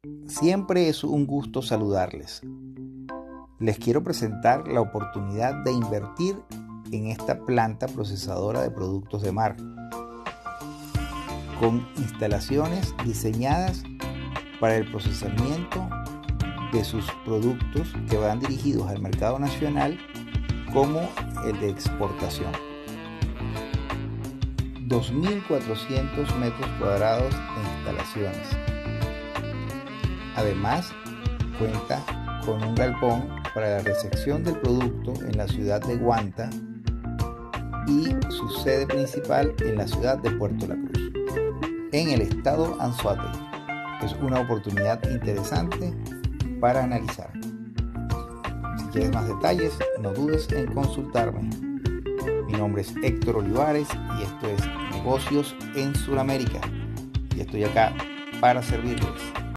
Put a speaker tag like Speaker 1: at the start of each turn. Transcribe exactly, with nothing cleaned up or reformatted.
Speaker 1: Siempre es un gusto saludarles. Les quiero presentar la oportunidad de invertir en esta planta procesadora de productos de mar, con instalaciones diseñadas para el procesamiento de sus productos que van dirigidos al mercado nacional como el de exportación. dos mil cuatrocientos metros cuadrados de instalaciones. Además, cuenta con un galpón para la recepción del producto en la ciudad de Guanta y su sede principal en la ciudad de Puerto La Cruz, en el estado Anzoátegui. Es una oportunidad interesante para analizar. Si quieres más detalles, no dudes en consultarme. Mi nombre es Héctor Olivares y esto es Negocios en Sudamérica. Y estoy acá para servirles.